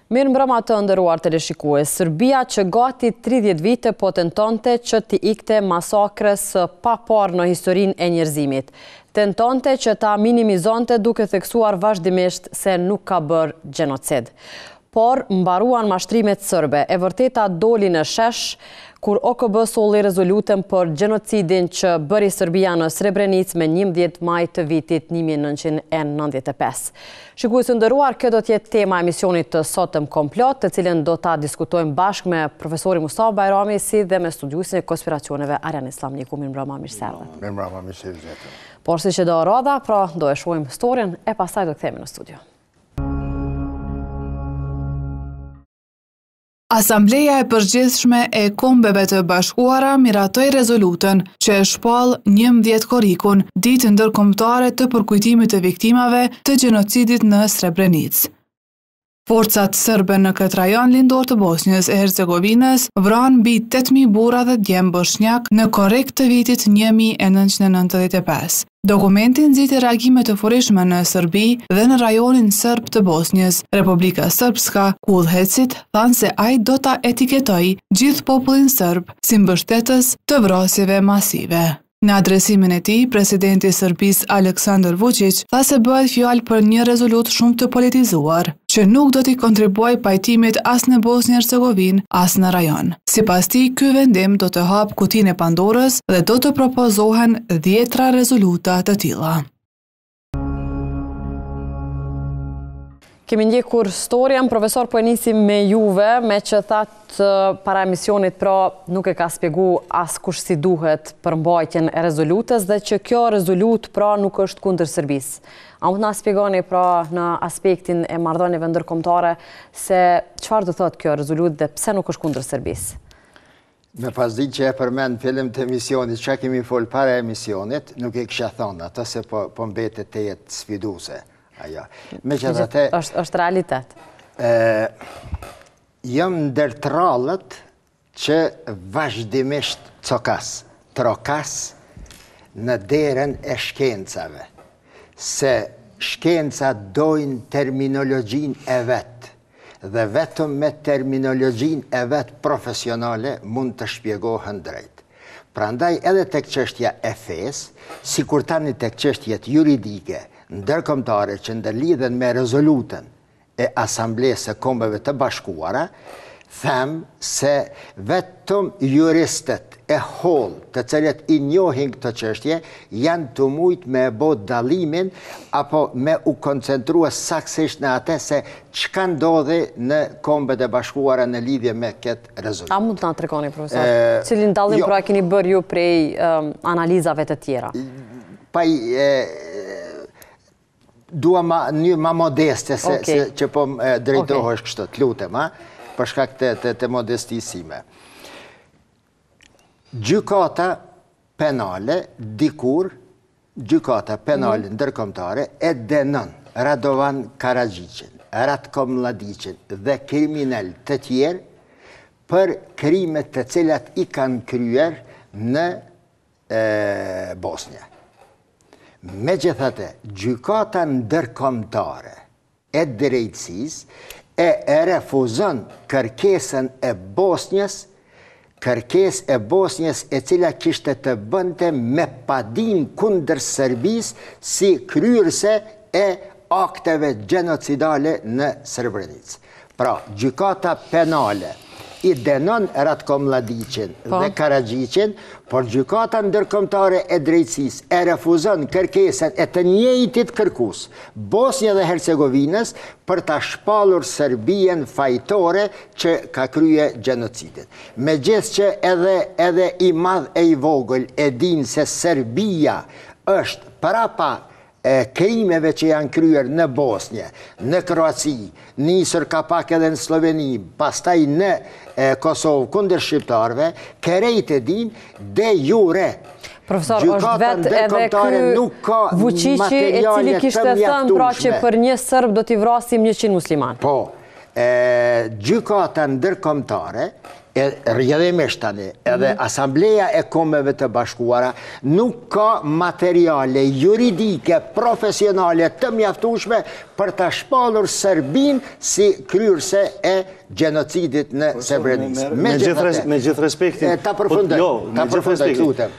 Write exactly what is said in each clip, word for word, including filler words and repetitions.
Mirë mbrëma të nderuar teleshikues. Serbia që gati tridhjetë vite po tentonte që t'i ikte masakrës pa parë në historinë e njerëzimit. Tentonte që ta minimizonte duke theksuar vazhdimisht se nuk ka bërë gjenocid. Por mbaruan mashtrimet sërbe. E vërteta doli në shesh kur O K B solli rezolutën për gjenocidin që bëri Serbia në Srebrenic me njëmbëdhjetë maj të vitit një mijë e nëntëqind e nëntëdhjetë e pesë. Shikues të nderuar, kjo do të jetë tema e emisionit të sotëm komplot, të cilën do ta diskutojmë bashkë me profesorin Mustafa Bajrami si dhe me studiuesin e konspiracioneve Arjan Islamniku. Mirëmbrëma, mirëserdhët. Mirëmbrëma, mirëserdhët. Por siç e do rodha, pra do e shohim historinë e pastaj do kthehemi në studio. Asambleja e Përgjithshme e Kombeve të Bashkuara miratoi rezolutën që e shpall njëmbëdhjetë korrikun, ditë ndërkombëtare të përkujtimit të viktimave të gjenocidit në Srebrenic. Forcat sërbe në këtë rajon lindor të Bosnjës e Hercegovinës vranë mbi tetë mijë burra dhe djemë bosnjak në korrik të vitit një mijë e nëntëqind e nëntëdhjetë e pesë. Dokumenti nxiti reagime të furishme në Serbi dhe në rajonin sërb të Bosnjës. Republika Srpska, Kullhecit, thanë se ai do ta etiketoj gjithë popullin sërb si mbështetës të vrasjeve masive. Në adresimin e tij, presidenti i Serbisë Aleksandar Vučić tha se bëhet fjalë për një rezolutë shumë të politizuar, që nuk do t'i kontribuojë pajtimit as në Bosnjë-Hercegovinë, as në rajon. Sipas tij, ky vendim do të hapë kutinë e Pandorës dhe do të propozohen dhjetra rezoluta të tilla. Kemi ndjekur historian, profesor, po e nisim me juve, me që thatë para emisionit, pra nuk e ka spjegu as kush si duhet për mbajtjen e rezolutës dhe që kjo rezolut pra nuk është kundër Serbisë. A mund na spjegoni pra në aspektin e marrëdhënieve ndërkombëtare se çfarë do thotë kjo rezolut dhe pse nuk është kundër Serbisë? Me pasditë që e përmend fillim të emisionit, çka kemi fol para emisionit, nuk e kisha thonë atë se po, po mbetet të jetë sfiduese. Ajo. Me që dhe te... është, është realitet. E, jam ndër trallët që vazhdimisht cokas, trokas në derën e shkencave. Se shkenca dojnë terminologjin e vetë dhe vetëm me terminologjin e vetë profesionale mund të shpjegohen drejt. Prandaj edhe tek çështja e fesë, si kur tani tek çështjet juridike, ndërkombëtare që ndërlidhen me rezolutën e Asamblesë së Kombeve të Bashkuara, them se vetëm juristët e holl, të cilët i njohin këtë çështje, janë të mujtë me bë dallimin apo me u koncentrua saktësisht në atë se çka ndodhi në Kombet e Bashkuara në lidhje me këtë rezolutë. A mund të na tregoni, profesor, e, cilin dallim jo, pra keni bërë ju prej um, analizave të tjera? Pa e, dua ma, një ma modeste se, okay. se që po e, drejtohesh okay. kështu, të lutem, a? Për shkak të, të, të modestisime. Gjykata penale, dikur, gjykata penale mm. ndërkombëtare e dënon Radovan Karadžićin, Ratko Mladićin dhe kriminal të tjerë për krimet të cilat i kanë kryer në e, Bosnja. Megjithatë, gjykata ndërkombëtare e drejtësisë e, e refuzon kërkesën e Bosnjës, kërkesë e Bosnjës e cila kishte të bënte me padin kundër Serbisë si kryerse e akteve gjenocidale në Srebrenic. Pra, gjykata penale i dënon Ratko Mladićin dhe Karadžićin, por gjykata ndërkombëtare e drejtësisë e refuzon kërkesën e të njëjtit kërkues, Bosnjë dhe Hercegovinës, për ta shpallur Serbien fajtore që ka krye gjenocidin. Megjithëse që edhe, edhe i madh e i vogël e din se Serbia është parapa e krimeve që janë kryer në Bosnjë, në Kroaci, nisur ka pak edhe në Sloveni, pastaj në e, Kosovë kundër shqiptarëve, kerejt e din de jure. Profesor, është vetë edhe ky Vučići e cili kishte thënë pra që për një Sërb do t'i vrasim njëqind musliman. Po, e, gjykata ndërkombëtare rjedhimisht tani, edhe Asambleja e Kombeve të Bashkuara nuk ka materiale juridike, profesionale të mjaftueshme për ta shpallur Serbinë si kryerse e gjenocidit në Srebrenicë. Me gjithë respektin. Ta përfundoj, ta përfundoj, lutem.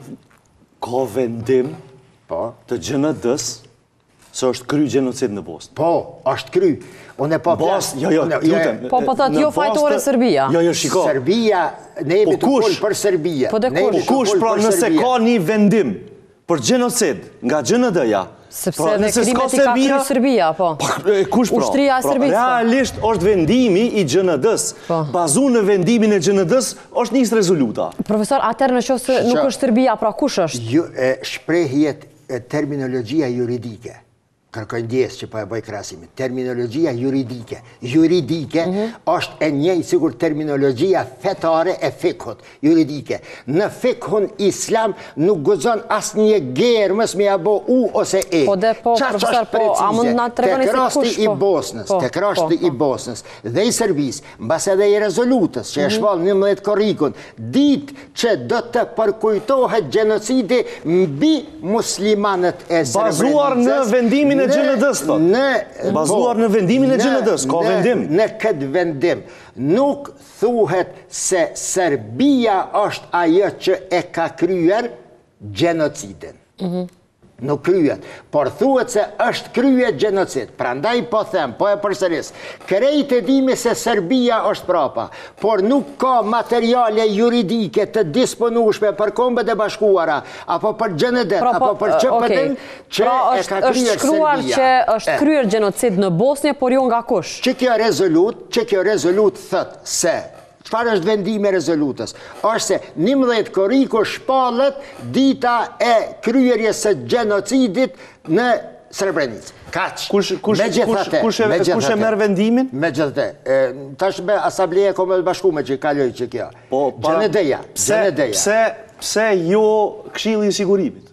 Ka vendim të G N D-s se është kry gjenocid në Bosnë. Po, është kry. Unë e po plasë. Jo, jo, lutem. Po, po thot, jo fajtore Serbia. Jo, jo, shiko. Serbia, ne jemi të folë për Serbia. Po, dhe kush? Kush, pra nëse ka një vendim për gjenocid nga G N D-ja, sepse dhe krimet i ka kry Serbia, po. Kush pra? Ushtria e Serbisë. Realisht është vendimi i G N D-s. Bazu në vendimin e G N D-s është njës rezoluta. Profesor, atër në qoftë se nuk është Serbia, pra kush është? Shprehjet terminologjia juridike. Kërkoj ndjes që po e bëj krahasimin. Terminologjia juridike. Juridike është e njëjtë sikur terminologjia fetare e fikhut. Juridike. Në fikhun islam nuk guxon asnjë germës me apo u ose e. Po dhe po, profesor, po, a mund na tregoni se kush i Bosnës, tek rasti i Bosnës dhe i Serbisë, mbas edhe i rezolutës që e shpall njëmbëdhjetë korrikun, ditë që do të përkujtohet gjenocidi mbi muslimanët e Srebrenicës. Bazuar në vendimin e G N D-s, bazuar në vendimin e G N D-s, ka vendim. Në këtë vendim, nuk thuhet se Serbia është ajo që e ka kryer gjenocidin. Nuk kryet, por thuhet se është kryet gjenocid. Prandaj po them, po e përsëris, krejt e dimi se Serbia është prapa, por nuk ka materiale juridike të disponueshme për Kombet e Bashkuara, apo për G N D, apo për Q P D-n që e ka kryer Serbia. Është shkruar që është kryer gjenocid në Bosnjë, por jo nga kush? Që kjo rezolut, që kjo rezolut thët se çfarë është vendimi i rezolutës? Është se njëmbëdhjetë korriku shpallet dita e kryerjes së gjenocidit në Srebrenicë. Kaq. Kush e merr vendimin? Megjithatë, tash me Asambleja e Kombeve të Bashkuara që kaloi që kjo. G N D-ja, G N D-ja. Pse pse jo Këshilli i Sigurimit?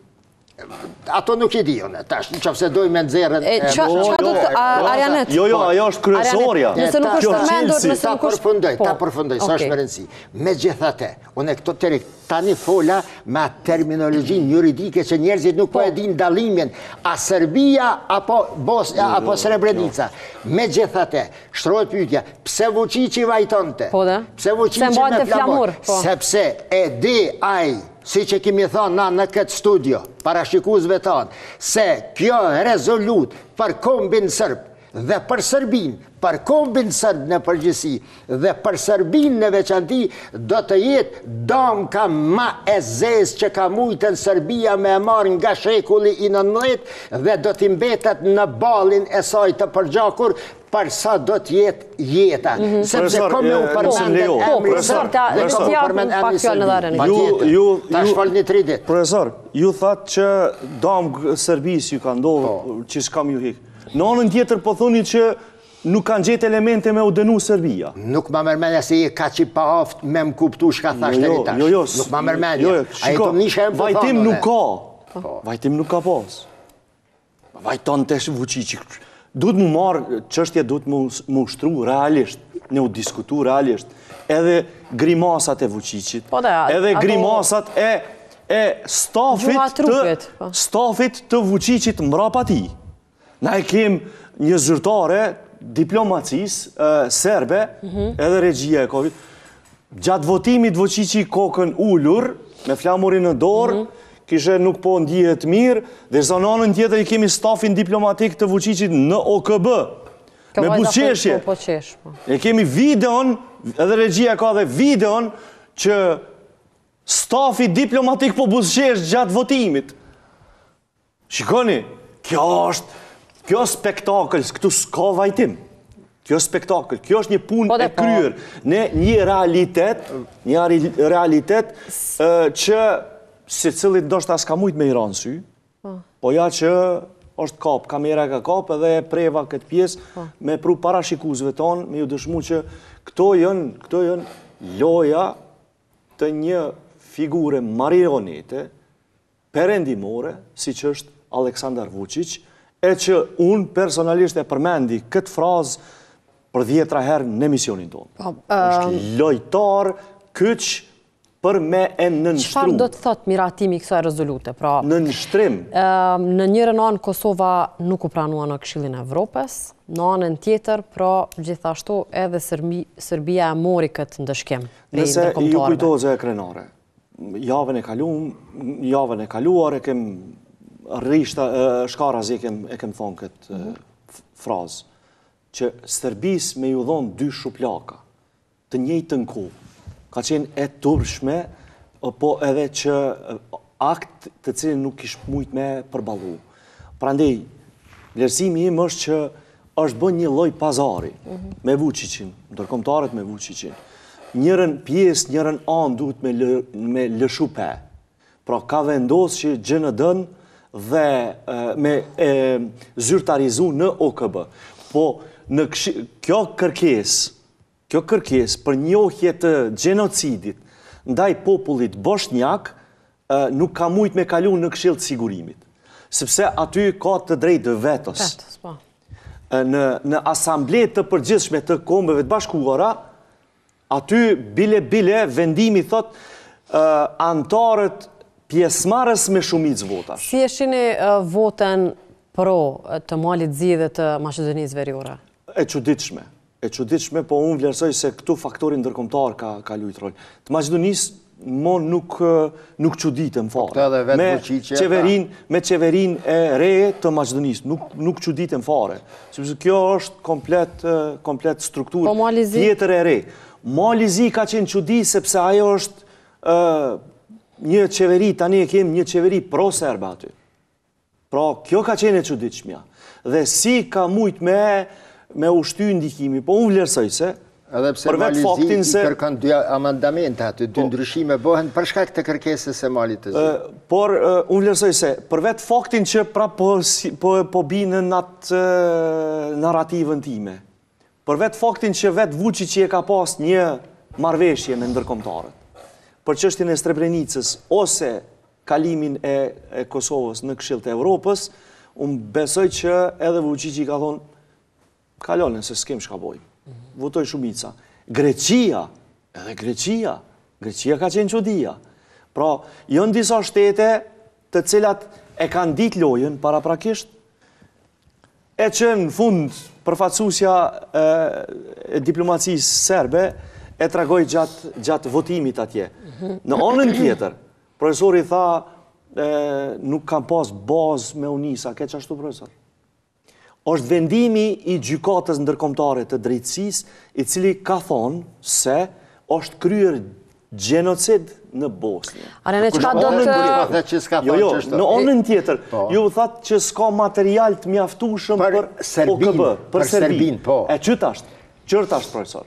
Ato nuk i di unë, tash, në qëfëse dojmë me nëzirën... Qa do të Arjanet? Jo, jo, ajo është kryesorja. Nëse nuk është përmendur, nëse nuk është... Ta përfundoj, ta përfundoj, sa është më rëndësi. Me gjithate, unë e këto të tani fola me terminologjin juridike që njerëzit nuk po e din dalimin, a Serbia apo Bosnia apo Srebrenica. Me gjithate, shtrojt pyetja, pse Vučići vajtonte? Po dhe? Pse Vučići me flamur? Po. Sepse e di aj, si që kemi thonë na në këtë studio, parashikuzve tanë, se kjo rezolut për kombin sërb dhe për Sërbin, për kombin sërb në përgjësi dhe për Sërbin në veçanti, do të jetë damka ma e zez që ka mujtën Sërbia me marë nga shekulli i nëntëdhjetë dhe do t'i mbetet në balin e saj të përgjakur për sa do t'jetë jeta. Sepse kome u përmendën emri sërb dhe kome u përmendën emri sërbi. Ta shfal një tri dit. Profesor, ju thatë që damë Serbis ju ka ndohë që shkam ju hikë. Në anën tjetër po thoni që nuk kanë gjetë elemente me u dënu Serbia. Nuk ma mërmenja se i ka që pa aftë me më kuptu shka thashtë e një tash. Jo, jo, nuk ma mërmenja. Shiko, vajtim nuk ka. Vajtim nuk ka pas. Vajton të Vučići. Duhet mu marë qështje, duhet mu ushtru realisht, ne u diskutu realisht. Edhe grimasat e Vučićit, edhe grimasat e stafit të Vučićit mrapa ti. Na e kem një zyrtare diplomacis serbe edhe regjia e Covid. Gjatë votimit Vučići kokën ullur, me flamurin në dorë, kishe nuk po ndihet mirë, dhe zanonën tjetër i kemi stafin diplomatik të Vučićit në O K B, me buzqeshje. E kemi videon, edhe regjia ka dhe videon, që stafi diplomatik po buzqesh gjatë votimit. Shikoni, kjo është Kjo spektakl, këtu s'ka vajtim. Kjo spektakl, kjo është një punë e kryer në një realitet, një realitet që si cilit ndoshta s'ka mujt me i ranë sy, po ja që është kap, kamera ka kap edhe preva këtë pjesë me pru parashikuzve tonë, me ju dëshmu që këto jënë, këto jënë loja të një figure marionete, perendimore, si që është Aleksandar Vučić, e që unë personalisht e përmendi këtë frazë për dhjetra herë në emisionin tonë. është lojtar, kyç, për me e në nështrum. Çfarë do të thot miratimi i kësaj rezolute? Pra, në nështrim. Në njërën anë Kosova nuk u pranua në Këshillin e Evropës, në anën tjetër, pra gjithashtu edhe Serbia e mori këtë ndëshkim. Nëse ju kujtohet e krenare, javën e kaluar, javën e kaluar e kem rrishta shkaraz e kem e kem thonë këtë frazë, që Serbis me ju dhonë dy shuplaka, të njëjtën kohë. Ka qenë e turshme, po edhe që akt të cilin nuk ishë mujt me përbalu. Prandej, vlerësimi im është që është bën një lloj pazari me Vučićin, ndërkombëtarët me Vučićin. Njërën pjesë, njërën anë duhet me lëshu pe. Pra ka vendosë që G N D-n dhe me zyrtarizu në O K B. Po në kjo kërkesë, Kjo kërkes për njohje të gjenocidit ndaj popullit bosnjak nuk ka mujt me kalu në Këshill të Sigurimit. Sepse aty ka të drejtë vetos. Në asamble të përgjithshme të kombeve të bashkuara, aty bile-bile vendimi thot antarët pjesëmarrës me shumicë votash. Si e shihni votën pro të Malit Zi dhe të Maqedonisë Veriore? E çuditshme. E çuditshme, po unë vlerësoj se këtu faktori ndërkombëtar ka ka luajtur rol. Të Maqedonisë mo nuk nuk çuditem fare. Me qeverin me qeverin e re të Maqedonisë nuk nuk çuditem fare, sepse kjo është komplet komplet strukturë tjetër e re. Mali Zi ka qenë çudi sepse ajo është një qeveri, tani e kemi një qeveri pro-serbe aty. Pra, kjo ka qenë e çuditshmja. Dhe si ka mujt me me ushty ndikimi, po unë vlerësoj se edhe pse Mali Zi i kërkon dy amandamente aty, dy ndryshime bëhen për shkak të kërkesës së Malit të Zi. Por unë vlerësoj se për vetë faktin që pra po bi në atë narrativën time, për vetë faktin që vetë Vučići e ka pas një marrëveshje me ndërkombëtarët, për çështjen e Srebrenicës ose kalimin e Kosovës në Këshill të Evropës, unë besoj që edhe Vučići ka thonë kalonën se s'kem shka boj. Votoj shumica. Greqia, edhe Greqia, Greqia ka qenë çudia. Pra, janë disa shtete të cilat e kanë ditë lojën paraprakisht, e që në fund përfaqësuesja e diplomacisë serbe e tregoi gjatë gjatë votimit atje. Në anën tjetër, profesori tha nuk kanë pas bazë me unisa, ke çashtu profesor? është vendimi i gjykatës ndërkombëtare të drejtësisë, i cili ka thonë se është kryer gjenocid në Bosnjë. Arene, çka do të... Jo, jo, në anën tjetër, ju thatë që s'ka material të mjaftueshëm për O K B, për Serbin. E qëtë ashtë, qërtë ashtë, profesor.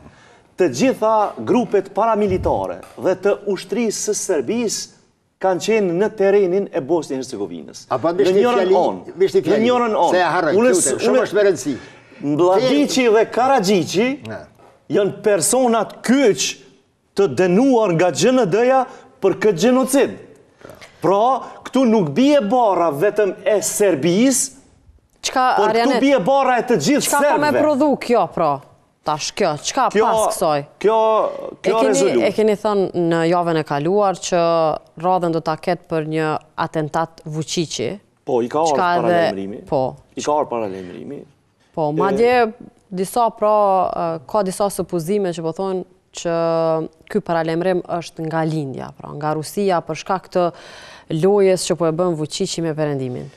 Të gjitha grupet paramilitare dhe të ushtrisë së Serbisë kanë qenë në terenin e Bosnjë e Hercegovinës. Në njërën onë, në njërën onë, shumë është me rëndësi. Mladiqi dhe Karagjiqi janë personat kyç të dënuar nga G N D-ja për këtë gjenocid. Pra, këtu nuk bie bara vetëm e Serbisë, por këtu bie bara e të gjithë serbëve. Çka po me prodhu kjo, pra? Tash kjo, qka pas kësoj? Kjo rezolutë. E keni thënë në javën e kaluar që radhën do ta ketë për një atentat Vučići. Po, i ka orë para lemrimi. Po. I ka orë para lemrimi. Po, madje disa pra, ka disa supozime që po thonë që ky paralemrim është nga lindja, pra, nga Rusia për shkak të lojës që po e bën Vučići me perëndimin.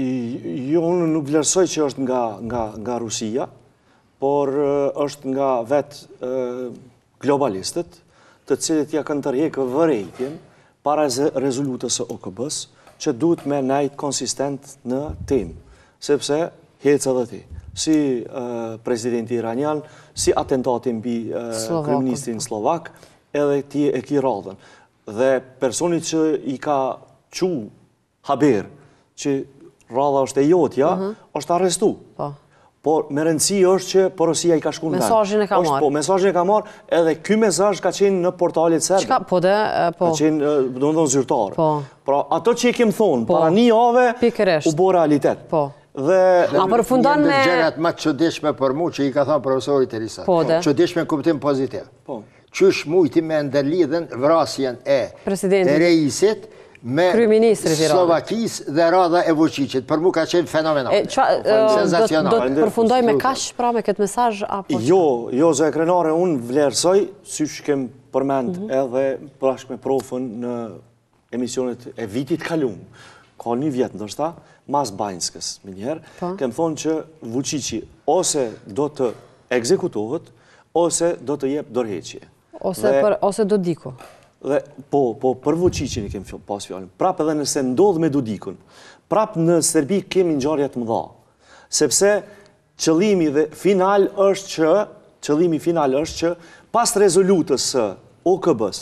Jo, unë nuk vlerësoj që është nga Rusia, por është nga vetë globalistët, të cilët ja kanë tërheqë vërejtjen para rezolutës së O K B-s, që duhet me nejtë konsistent në temë, sepse hecë edhe ti, si presidenti iranian, si atentatin mbi kryeministrin slovak, edhe ti e ki radhën. Dhe personit që i ka qu haber, që radha është e jotja, është arrestu. Por me rëndësi është që porosia i ka shku në vend. Mesazhin e ka marrë. Po, mesazhin e ka marrë, edhe ky mesazh ka qenë në portalet serbe. Çka, po dhe, po. Ka qenë, do të thonë, zyrtare. Po. Pra, ato që i kemë thonë, para një jave, u bo realitet. Po. A përfundon me... Një gjërat më të çuditshme për mu që i ka thënë profesori Terisa. Po, dhe. Çuditshme në kuptim pozitiv. Po. Qysh mujti me ndërlidhen vrasjen e Presidentit. Reisit me Kryeministrit i Radhës. Slovakis dhe radha e Vučićit. Për mu ka qenë fenomenal. E, qa, e, Sensacional. Do të përfundoj me kash pra me këtë mesazh apo? Jo, jo zë krenare, unë vlerësoj, sysh kem përmend edhe bashkë me profën në emisionet e vitit kalum. Ka një vjetë ndoshta, mas Banjskës, më njerë, kem thonë që Vučići ose do të ekzekutohet, ose do të jep dorëheqje. Ose, për, ose do diku. Dhe, po, po, për Vučićin i kemi pas fjallin. Prap edhe nëse ndodh me Dodikun, prap në Serbi kemi ngjarje të mëdha. Sepse qëllimi dhe final është që, qëllimi final është që pas rezolutës së O K B-s,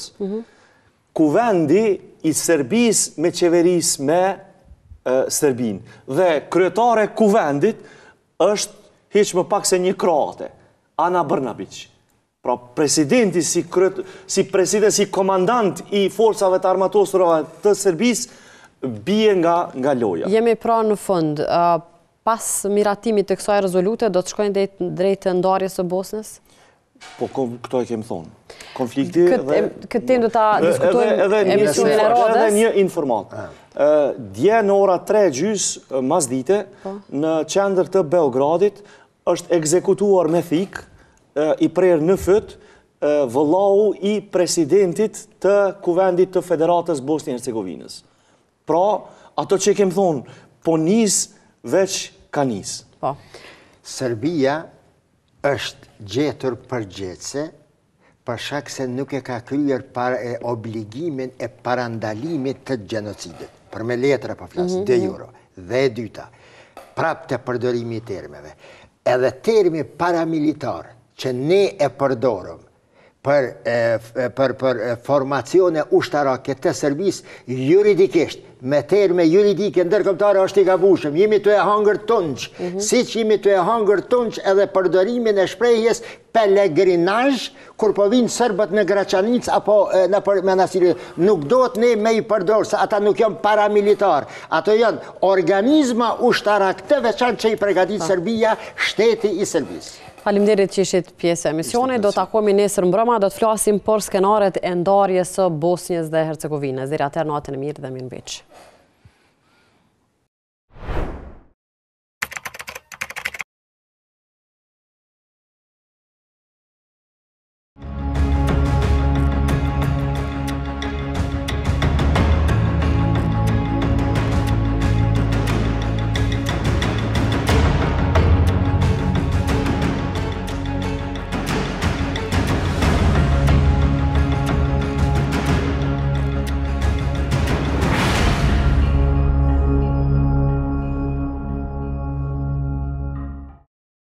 kuvendi i Serbis me qeveris me e, Serbin. Dhe kryetare kuvendit është hiq më pak se një kroate, Ana Brnabić. Pra, presidenti si, kryet, si president, si komandant i forcave të armatosura të Serbis, bie nga, nga loja. Jemi pra në fund. Uh, pas miratimit të kësaj rezolute, do të shkojnë drejt, drejt ndarjes së Bosnës? Po, kom, këto e kemë thonë. Konflikti Kët, dhe... Këtë tem do ta diskutojmë edhe, edhe, emisionin e Radhës. Edhe një informat. Uh, dje në ora tre gjys uh, mas dite, po? Në qendër të Beogradit, është ekzekutuar me thik, i prerë në fët, vëllau i presidentit të kuvendit të Federatës Bosnjë Hercegovinës. Pra, ato që kemë thonë, po nis veç ka nis. Po. Serbia është gjetur përgjithse për shkak se nuk e ka kryer para e obligimin e parandalimit të gjenocidit. Për me letra po flas, de jure. Dhe e dyta, prap të përdorimi i termeve. Edhe termi paramilitar që ne e përdorëm për, e, për, për formacione ushtarake të Serbis, juridikisht, me terme juridike ndërkombëtare është i gabushëm. Jemi të e hangër tunç, mm -hmm. si që jemi të e hangër tunç edhe përdorimin e shprehjes pelegrinazh, kur po vinë Serbët në Gračanic apo e, në për, Manastir, nuk do të ne me i përdorë, se ata nuk janë paramilitar. Ato janë organizma ushtarak të veçantë që i përgatit Serbia, shteti i Serbis. Faleminderit që ishit pjesë e emisionit. Do takohemi nesër mbrëma, do të flasim për skenaret e ndarjes së Bosnjës dhe Hercegovinës. Deri atëherë natën e mirë dhe mirëmbëjtje.